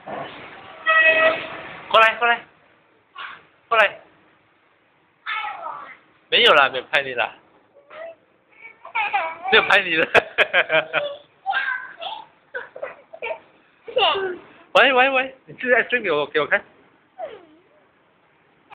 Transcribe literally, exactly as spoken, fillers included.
过来过来过来，没有啦，没有拍你啦，没有拍你了。喂喂喂，你自己在追给我给我看。